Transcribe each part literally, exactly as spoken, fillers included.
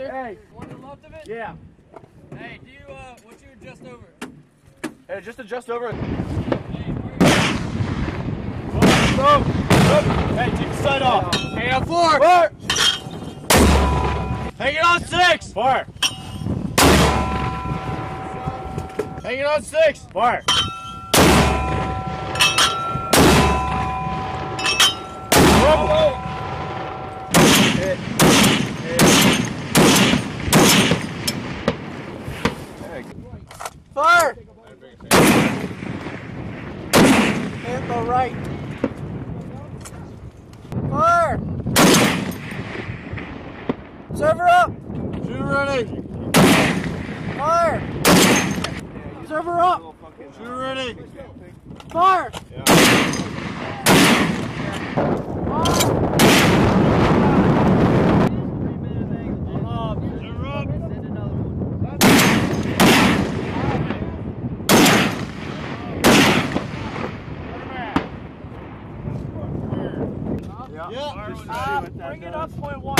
here? Hey. One to the left of it? Yeah. Hey, do you, uh, what's your adjust over? Hey, just adjust over. Hey, Stop. Stop. Hey, take the sight off. hang on four. Four. Hang it on six. Four. Hang it on six. Four. Oh. Hit. Hit. Fire! And the right. Fire! Server up! Shooter ready. Fire! Server up! Shooter ready. Fire! Yeah. Uh, bring it up point one.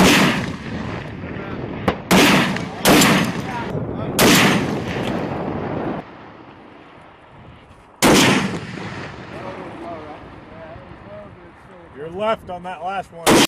You're left on that last one.